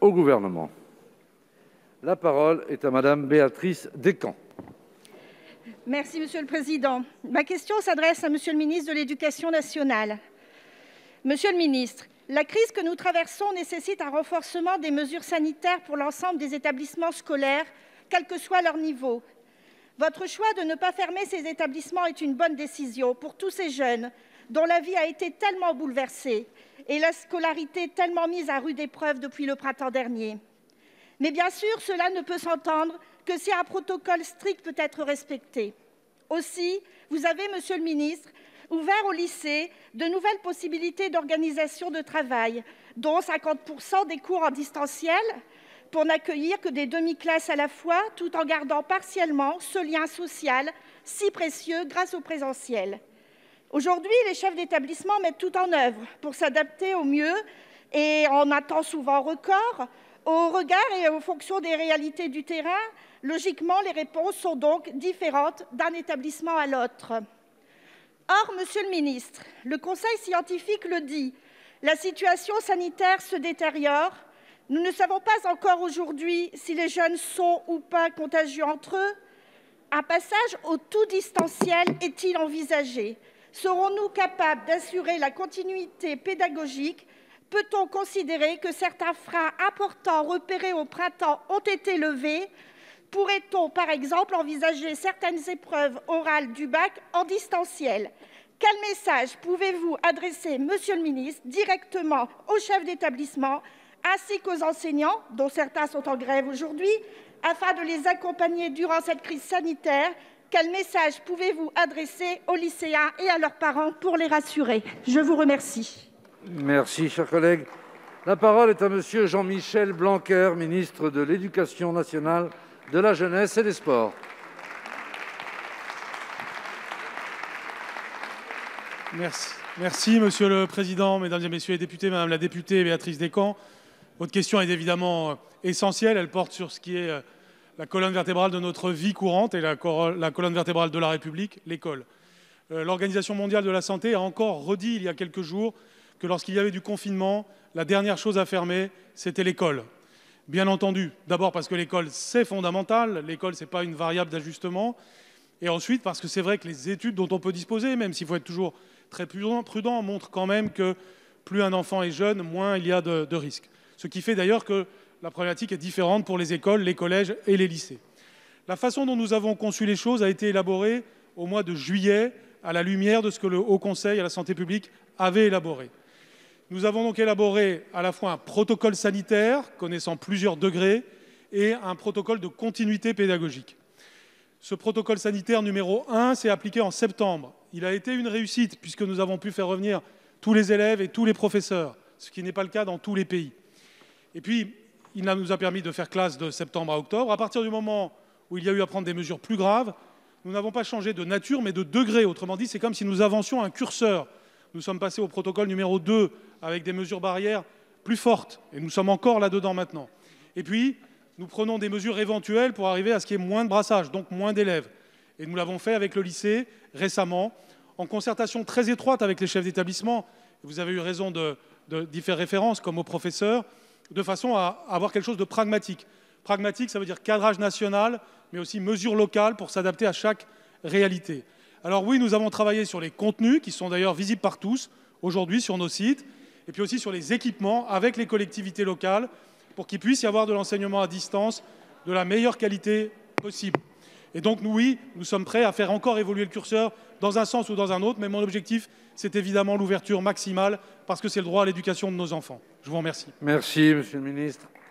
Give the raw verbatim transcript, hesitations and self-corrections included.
au Gouvernement. La parole est à Madame Béatrice Descamps. Merci, Monsieur le Président. Ma question s'adresse à Monsieur le ministre de l'Éducation nationale. Monsieur le ministre, la crise que nous traversons nécessite un renforcement des mesures sanitaires pour l'ensemble des établissements scolaires, quel que soit leur niveau. Votre choix de ne pas fermer ces établissements est une bonne décision pour tous ces jeunes dont la vie a été tellement bouleversée et la scolarité tellement mise à rude épreuve depuis le printemps dernier. Mais bien sûr, cela ne peut s'entendre que si un protocole strict peut être respecté. Aussi, vous avez, Monsieur le ministre, ouvert au lycée de nouvelles possibilités d'organisation de travail, dont cinquante pour cent des cours en distanciel, pour n'accueillir que des demi-classes à la fois, tout en gardant partiellement ce lien social si précieux grâce au présentiel. Aujourd'hui, les chefs d'établissement mettent tout en œuvre pour s'adapter au mieux et en un temps souvent record, au regard et en fonction des réalités du terrain. Logiquement, les réponses sont donc différentes d'un établissement à l'autre. Or, Monsieur le ministre, le Conseil scientifique le dit, la situation sanitaire se détériore. Nous ne savons pas encore aujourd'hui si les jeunes sont ou pas contagieux entre eux. Un passage au tout distanciel est-il envisagé? Serons-nous capables d'assurer la continuité pédagogique? Peut-on considérer que certains freins importants repérés au printemps ont été levés? Pourrait-on, par exemple, envisager certaines épreuves orales du bac en distanciel? Quel message pouvez-vous adresser, Monsieur le ministre, directement aux chefs d'établissement ainsi qu'aux enseignants, dont certains sont en grève aujourd'hui, afin de les accompagner durant cette crise sanitaire? Quel message pouvez-vous adresser aux lycéens et à leurs parents pour les rassurer? Je vous remercie. Merci, cher collègue. La parole est à Monsieur Jean-Michel Blanquer, ministre de l'Éducation nationale, de la Jeunesse et des Sports. Merci. Merci, Monsieur le Président, Mesdames et Messieurs les députés, Madame la députée Béatrice Descamps. Votre question est évidemment essentielle. Elle porte sur ce qui est la colonne vertébrale de notre vie courante et la colonne vertébrale de la République, l'école. L'Organisation mondiale de la santé a encore redit il y a quelques jours que lorsqu'il y avait du confinement, la dernière chose à fermer, c'était l'école. Bien entendu, d'abord parce que l'école, c'est fondamental. L'école, ce n'est pas une variable d'ajustement. Et ensuite, parce que c'est vrai que les études dont on peut disposer, même s'il faut être toujours très prudent, prudent, montrent quand même que plus un enfant est jeune, moins il y a de, de risques. Ce qui fait d'ailleurs que la problématique est différente pour les écoles, les collèges et les lycées. La façon dont nous avons conçu les choses a été élaborée au mois de juillet, à la lumière de ce que le Haut Conseil à la santé publique avait élaboré. Nous avons donc élaboré à la fois un protocole sanitaire, connaissant plusieurs degrés, et un protocole de continuité pédagogique. Ce protocole sanitaire numéro un s'est appliqué en septembre. Il a été une réussite, puisque nous avons pu faire revenir tous les élèves et tous les professeurs, ce qui n'est pas le cas dans tous les pays. Et puis, il nous a permis de faire classe de septembre à octobre. À partir du moment où il y a eu à prendre des mesures plus graves, nous n'avons pas changé de nature, mais de degré. Autrement dit, c'est comme si nous avancions un curseur. Nous sommes passés au protocole numéro deux avec des mesures barrières plus fortes. Et nous sommes encore là-dedans maintenant. Et puis, nous prenons des mesures éventuelles pour arriver à ce qu'il y ait moins de brassage, donc moins d'élèves. Et nous l'avons fait avec le lycée récemment, en concertation très étroite avec les chefs d'établissement. Vous avez eu raison de, de, d'y faire référence, comme aux professeurs, de façon à avoir quelque chose de pragmatique. Pragmatique, ça veut dire cadrage national, mais aussi mesures locales pour s'adapter à chaque réalité. Alors oui, nous avons travaillé sur les contenus, qui sont d'ailleurs visibles par tous, aujourd'hui sur nos sites, et puis aussi sur les équipements avec les collectivités locales, pour qu'il puisse y avoir de l'enseignement à distance de la meilleure qualité possible. Et donc, nous, oui, nous sommes prêts à faire encore évoluer le curseur dans un sens ou dans un autre, mais mon objectif, c'est évidemment l'ouverture maximale, parce que c'est le droit à l'éducation de nos enfants. Je vous remercie. Merci, Monsieur le Ministre.